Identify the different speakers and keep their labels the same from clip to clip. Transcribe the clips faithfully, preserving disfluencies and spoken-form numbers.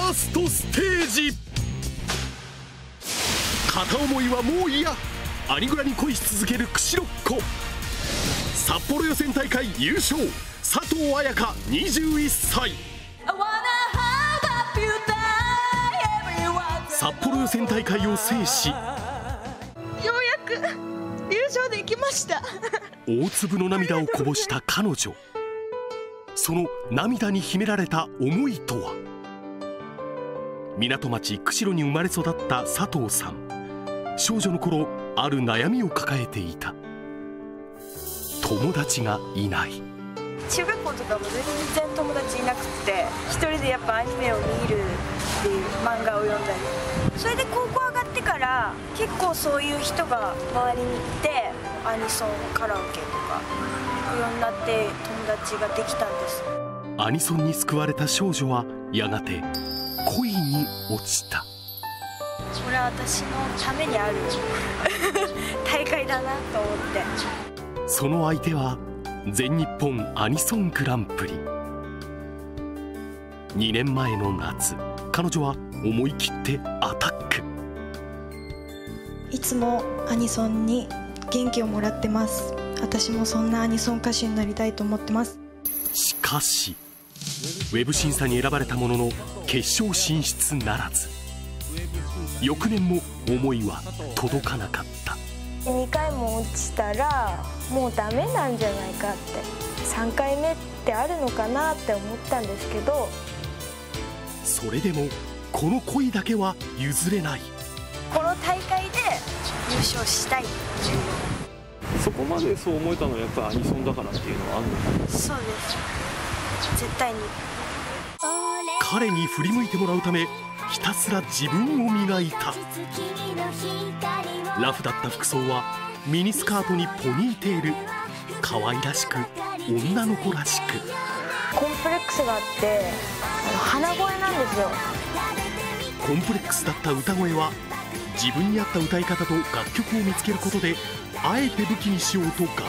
Speaker 1: ーストステージ。片思いはもう嫌、アニグラに恋し続ける釧路っ子。札幌予選大会優勝、佐藤綾香にじゅういっさい。札幌予選大会を制し、
Speaker 2: ようやく優勝できました
Speaker 1: 大粒の涙をこぼした彼女。その涙に秘められた思いとは。港町釧路に生まれ育った佐藤さん。少女の頃、ある悩みを抱えていた。友達がいない。
Speaker 2: 中学校とかも全然友達いなくて、一人でやっぱアニメを見るっていう漫画を読んだり、それで高校上がってから結構そういう人が周りにいて、アニソンカラオケとか行くようになって友達ができたんです。
Speaker 1: アニソンに救われた少女はやがて恋に落ちた。
Speaker 2: これは私のためにある大会だなと思って。
Speaker 1: その相手は全日本アニソングランプリ。にねんまえの夏、彼女は思い切ってアタック。
Speaker 3: いつもアニソンに元気をもらってます。私もそんなアニソン歌手になりたいと思ってます。
Speaker 1: しかしウェブ審査に選ばれたものの決勝進出ならず。翌年も思いは届かなかった。
Speaker 2: にかいも落ちたらもうダメなんじゃないかって、さんかいめってあるのかなって思ったんですけど、
Speaker 1: それでもこの恋だけは譲れない。
Speaker 2: この大会で優勝したいっていう。
Speaker 4: そこまでそう思えたのはやっぱりアニソンだからっていうのはあるのかな。
Speaker 2: そうです、絶対に。
Speaker 1: 彼に振り向いてもらうためひたすら自分を磨いた。ラフだった服装はミニスカートにポニーテール。可愛らしく女の子らしく。
Speaker 2: コンプレックスがあって鼻声なんですよ。
Speaker 1: コンプレックスだった歌声は自分に合った歌い方と楽曲を見つけることであえて武器にしようと頑張った。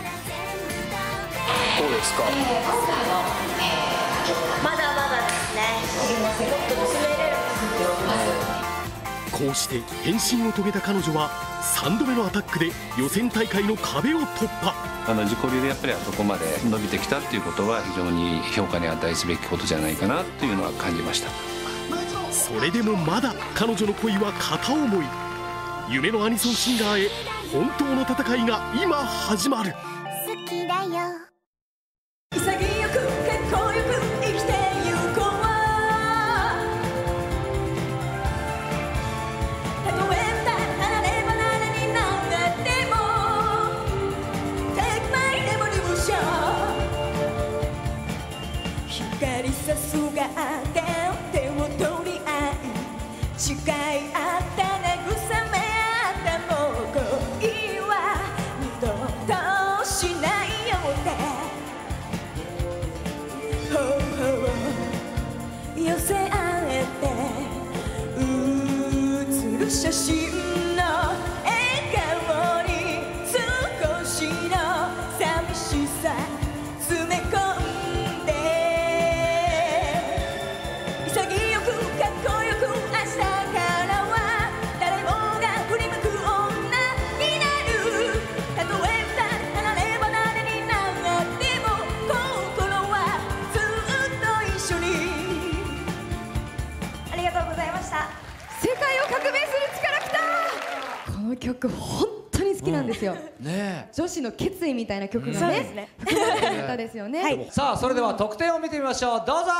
Speaker 4: どうですか。
Speaker 2: まだまだですね。もっと詰めれる。
Speaker 1: こうして変身を遂げた彼女はさんどめのアタックで予選大会の壁を突破。
Speaker 5: あの自己流でやっぱりあそこまで伸びてきたっていうことは非常に評価に値すべきことじゃないかなというのは感じました。
Speaker 1: それでもまだ彼女の恋は片思い。夢のアニソンシンガーへ本当の戦いが今始まる。
Speaker 6: 好きだよ。
Speaker 2: 潔くかっこよく生きてゆこう。たとえ離れ離れになっても Take my revolution。 光さすがって手を取り合い誓い合った慰め合ったもう恋は二度としないよって寄せ合えて写る写真の笑顔に少しの寂しさ詰め込んで、潔くかっこよく明日からは誰もが振り向く女になる。たとえ離れ離れになっても心はずっと一緒に。ありがとうございました。
Speaker 7: 世界を革命する力きた。この曲本当に好きなんですよ、うん、ね、女子の決意みたいな曲がね、ね、含まれてる歌ですよね、はい、
Speaker 8: さあそれでは得点を見てみましょう。どうぞ。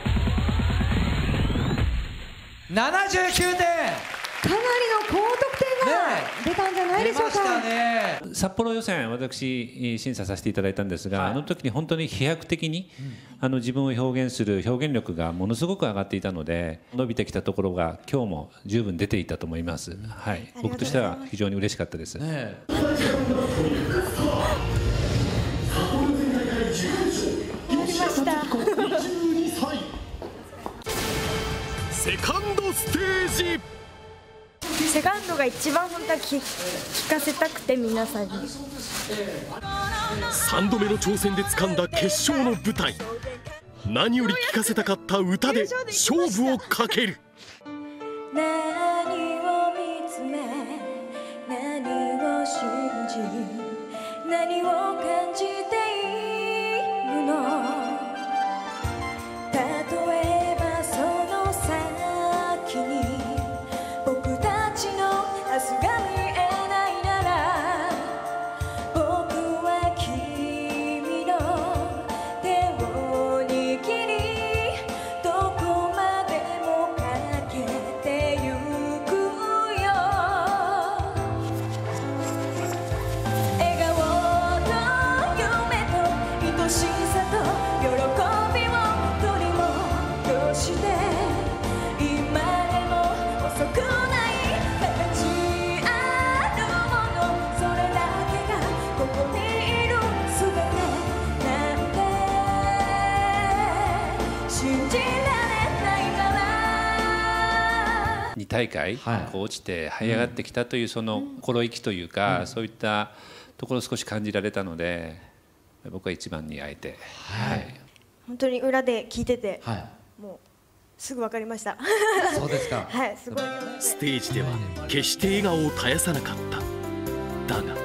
Speaker 8: ななじゅうきゅうてん。
Speaker 7: かなりの高得点が出たんじゃないでしょうか。出ましたね。
Speaker 9: 札幌予選私審査させていただいたんですが、はい、あの時に本当に飛躍的に、うん、あの自分を表現する表現力がものすごく上がっていたので、伸びてきたところが今日も十分出ていたと思います、うん、はい、僕としては非常に嬉しかったです、ね、
Speaker 1: セカンドステージ。
Speaker 2: セカンドが一番本当は聞, 聞かせたくて皆さんに。
Speaker 1: さんどめの挑戦で掴んだ決勝の舞台。 何より聴かせたかった歌で勝負をかける。
Speaker 2: 何を見つめ何を信じ何を感じているの。例えばその先に僕たちの明日が見えないなら、僕は君の手を握りどこまでもかけてゆくよ。笑顔と夢と愛しさと喜びを取り戻して、今でも遅くない形あるもの、それだけがここにいる全てなんて信じられないから
Speaker 9: に大会、
Speaker 8: はい
Speaker 9: こう落ちて這い上がってきたというその心意気というか、
Speaker 8: うん
Speaker 9: そういったところを少し感じられたので、僕は一番にあえて、はい
Speaker 3: 本当に裏で聞いてて、
Speaker 8: はい
Speaker 3: もうすぐ分かりました。
Speaker 8: そうですか。
Speaker 3: はい、すごい。
Speaker 1: ステージでは決して笑顔を絶やさなかった。だが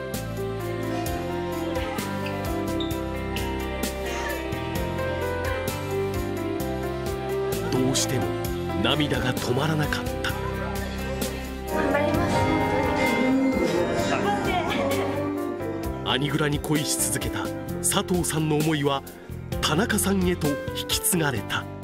Speaker 1: どうしても涙が止まらなかった。
Speaker 3: 頑張ります。本当に。
Speaker 1: アニグラに恋し続けた佐藤さんの思いは田中さんへと引き継がれた。